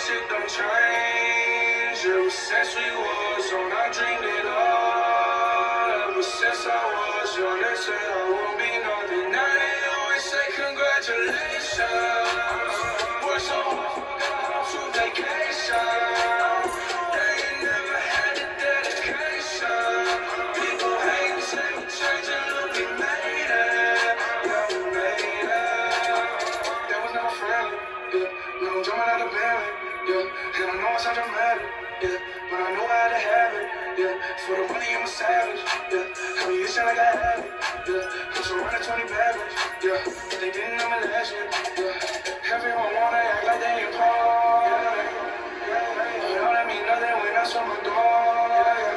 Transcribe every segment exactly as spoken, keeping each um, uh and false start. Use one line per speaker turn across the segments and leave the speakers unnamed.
shit don't change. Ever since we was on, I dreamed it all. Ever since I was young, they said I won't be nothing. Now they always say congratulations. Worked so hard, got to vacation. They ain't never had the dedication. People hate and say we changed and look, we made it. Yeah, we made it. That was never friendly, yeah. Now I'm jumping out of bed, yeah. And I know I sound dramatic, yeah. But I know I had to have it, yeah. For the money, I'm a savage, yeah. I mean, it sound like I have it, yeah. I'm surrounded twenty bad bitch, yeah. But they didn't know me last year, yeah. Everyone wanna act like they ain't Paul, yeah. But all that mean nothing when I saw my door,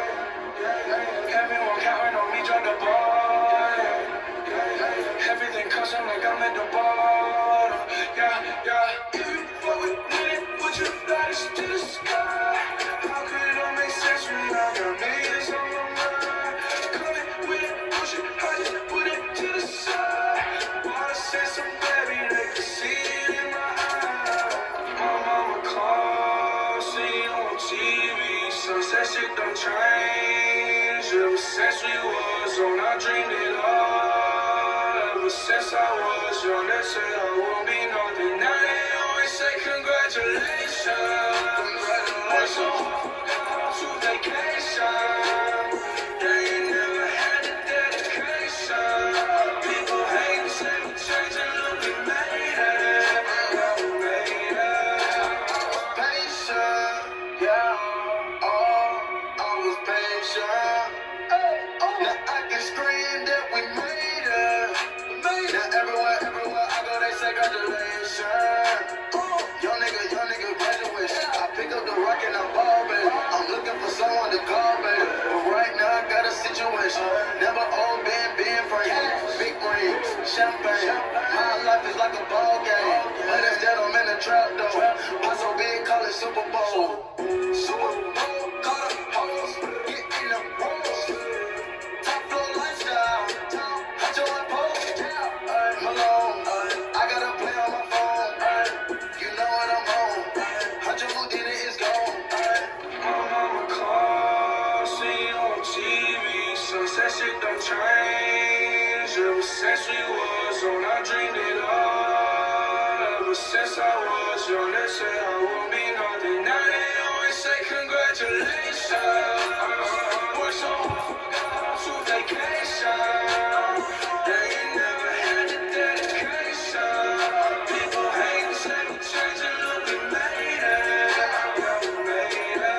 yeah. Everyone counting on me, drop the ball, yeah. Everything custom like I'm at the bottom, yeah, yeah. If you fuck with me, put your bodies to the sky. How could it all make sense when I got millions on my mind? Coming with it, push it, I just put it to the side. Wanna say some baby, they can see it in my eyes. My mama calls, see you on T V. Sunset shit don't change. Ever since we was on, I dreamed it all. Ever since I was young, they said I won't be nothing. Now they always say congratulations. Worked so hard, got to vacation. They ain't never had the dedication. People hate and say we changed and look, we made it. Yeah, we made it. Patient, yeah. Oh, I was patient. Now I can scream that we made it. Now everywhere, everywhere I go, they say congratulations. Young nigga, young nigga graduation. I pick up the rock and I ball, baby. I'm looking for someone to call, baby. But right now I got a situation. Never old been, been frame. Big rings, champagne. My life is like a ball game. But instead I'm in the trap though. Pop so big, call it Super Bowl. Super Bowl, call it hoes. Get in the rolls. Top floor lifestyle. I join Post Malone. I got a play on my phone. You know what I'm on. I just who did it is gone. My mama calls, see you on T V. Sunset shit don't change. Ever since we was on, I dreamed it all. Ever since I was young, they said I won't be nothing. Now they always say congratulations. Worked so hard, got to vacation. They ain't never had the dedication. People hate and say we changed and look, we made it. Yeah, we made it.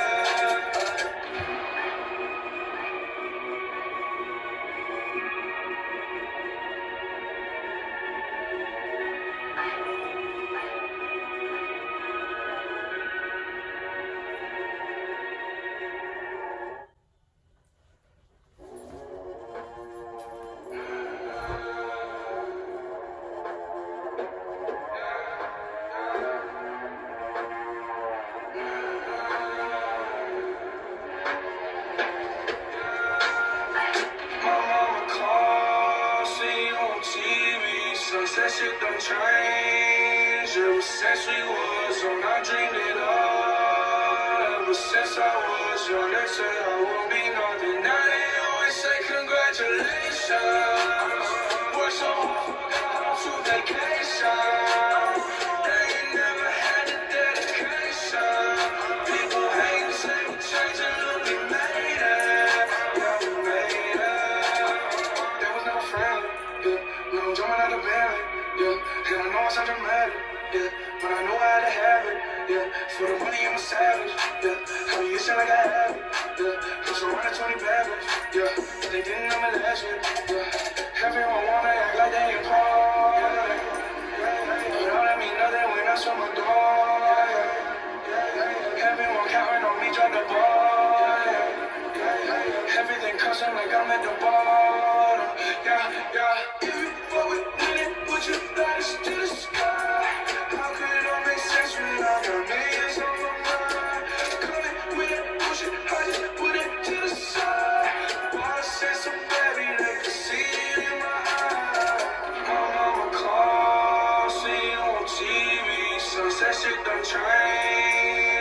Sunset shit don't change. Ever since we was on, I dreamed it all. Ever since I was young, they said I won't be nothing. Now they always say congratulations. Worked so hard, got to vacation. They ain't never had the dedication. People hate and say we changed and look, we made it. Yeah, we made it. That was never friendly, yeah. Now I'm jumping out of bed, yeah. And I know I sound dramatic, yeah. But I know I had to have it, yeah. For the money, I'm a savage, yeah. I mean, it sound like I have it, yeah. I'm surrounded twenty bad bitch, yeah. But they didn't know me last year, yeah. Everyone wanna act like they ain't Paul, yeah. But all that mean nothing when I saw my door, yeah. Everyone counting on me, drop the ball, yeah. Everything custom like I'm at the bottom, yeah, yeah. If you fuck with me, put your bodies to the sky. How could it all make sense when I got millions on my mind? Coming with it, push it, I just put it to the side. Wanna say some baby, they can see it in my eyes. My mama calls, see you on T V. Sunset shit don't change.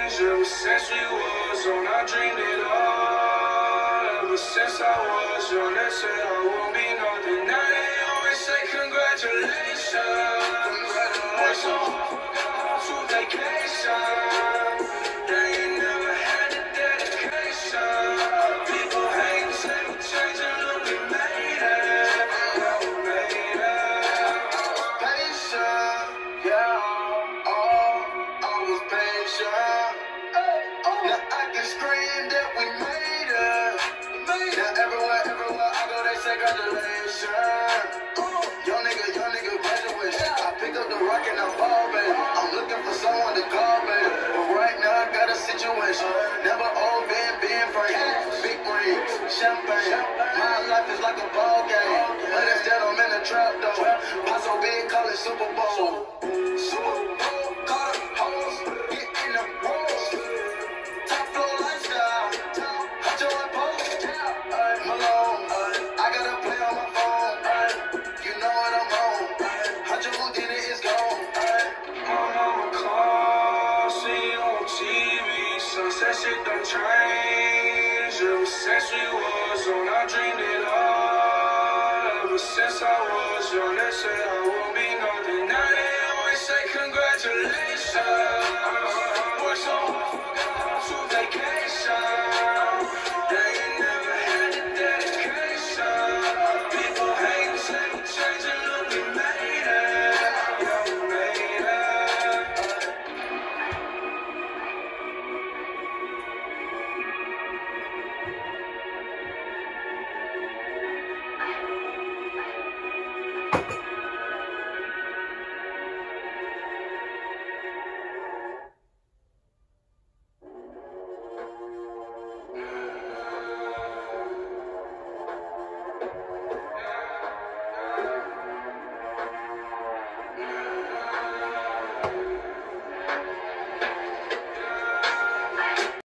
since we was on, I dreamed it all. Ever since I was young, they said I won't be nothing. Now they always say congratulations. Work so hard to vacation. They ain't never had the dedication. People hate and say we changed and look, we made it. Yeah, we made it. Patient, yeah. Oh, I was patient. Now I can scream that we made it. Now everywhere, everywhere I go, they say congratulations. Young nigga, young nigga graduation. I pick up the rock and I fall, baby. I'm looking for someone to call, baby. But right now I got a situation. Never old, been, been free. Big rings, champagne. My life is like a ball game. But instead I'm in a trap, though. I so big, call it Super Bowl. Super Bowl, call it hoes. Get in the rolls. Top floor lifestyle. Hot your post. Malone. I gotta play on my phone. You know what I'm on. Hot your Houdini is gone. My mama calls, see you on T V. Sunset shit don't change. Ever since we was on, I dreamed it all. Ever since I was young, they said I won't be nothing. Now they always say congratulations. Work so hard.